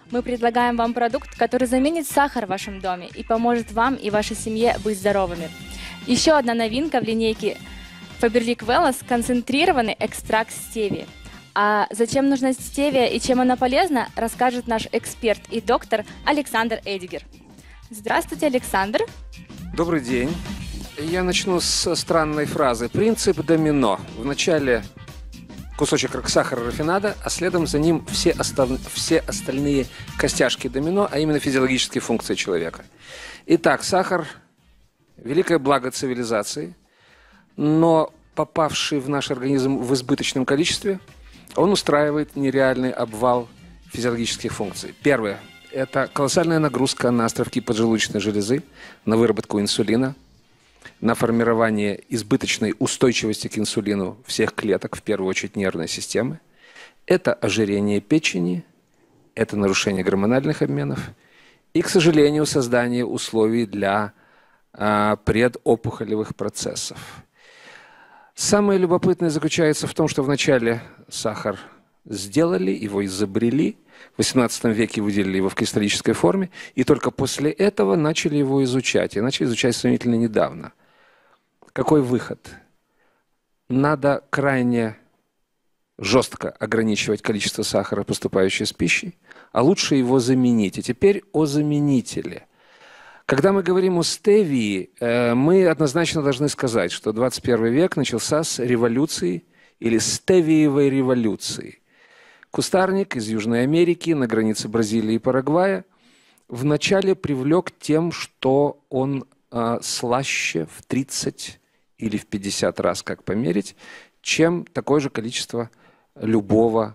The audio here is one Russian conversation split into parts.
Мы предлагаем вам продукт, который заменит сахар в вашем доме и поможет вам и вашей семье быть здоровыми. Еще одна новинка в линейке Faberlic Wellness – концентрированный экстракт стевии. А зачем нужна стевия и чем она полезна, расскажет наш эксперт и доктор Александр Эдигер. Здравствуйте, Александр. Добрый день. Я начну с странной фразы. Принцип домино. Вначале кусочек сахара рафинада, а следом за ним все остальные костяшки домино, а именно физиологические функции человека. Итак, сахар – великое благо цивилизации, но попавший в наш организм в избыточном количестве, он устраивает нереальный обвал физиологических функций. Первое – это колоссальная нагрузка на островки поджелудочной железы, на выработку инсулина, на формирование избыточной устойчивости к инсулину всех клеток, в первую очередь нервной системы. Это ожирение печени, это нарушение гормональных обменов и, к сожалению, создание условий для предопухолевых процессов. Самое любопытное заключается в том, что вначале сахар сделали, его изобрели, в XVIII веке выделили его в кристаллической форме, и только после этого начали его изучать. И начали изучать сравнительно недавно. Какой выход? Надо крайне жестко ограничивать количество сахара, поступающего с пищей, а лучше его заменить. И теперь о заменителе. Когда мы говорим о стевии, мы однозначно должны сказать, что 21 век начался с революции или стевиевой революции. Кустарник из Южной Америки на границе Бразилии и Парагвая вначале привлек тем, что он слаще в 30 или в 50 раз, как померить, чем такое же количество любого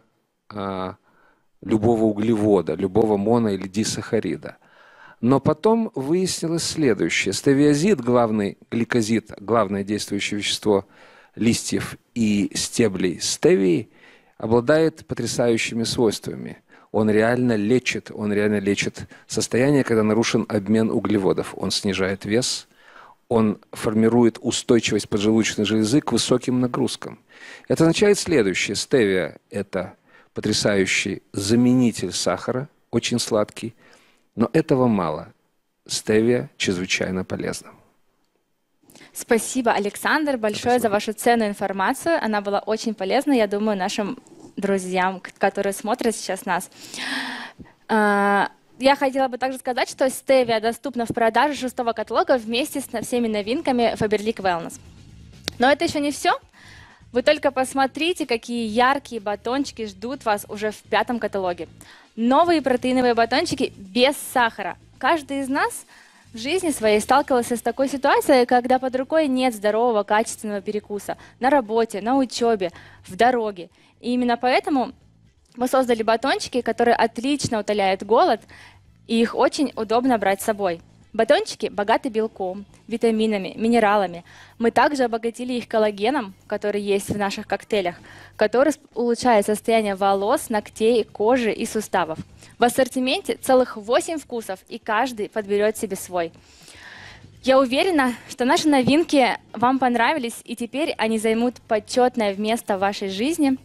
углевода, любого моно- или дисахарида. Но потом выяснилось следующее. Стевиазид, главный гликозид, главное действующее вещество листьев и стеблей стевии, обладает потрясающими свойствами. Он реально лечит состояние, когда нарушен обмен углеводов. Он снижает вес, он формирует устойчивость поджелудочной железы к высоким нагрузкам. Это означает следующее. Стевия – это потрясающий заменитель сахара, очень сладкий, но этого мало. Стевия чрезвычайно полезна. Спасибо, Александр, большое за вашу ценную информацию. Она была очень полезна, я думаю, нашим друзьям, которые смотрят сейчас нас. Я хотела бы также сказать, что стевия доступна в продаже 6-го каталога вместе с всеми новинками Faberlic Wellness. Но это еще не все. Вы только посмотрите, какие яркие батончики ждут вас уже в 5-м каталоге. Новые протеиновые батончики без сахара. Каждый из нас в жизни своей сталкивался с такой ситуацией, когда под рукой нет здорового, качественного перекуса на работе, на учебе, в дороге. И именно поэтому мы создали батончики, которые отлично утоляют голод, и их очень удобно брать с собой. Батончики богаты белком, витаминами, минералами. Мы также обогатили их коллагеном, который есть в наших коктейлях, который улучшает состояние волос, ногтей, кожи и суставов. В ассортименте целых 8 вкусов, и каждый подберет себе свой. Я уверена, что наши новинки вам понравились, и теперь они займут почетное место в вашей жизни.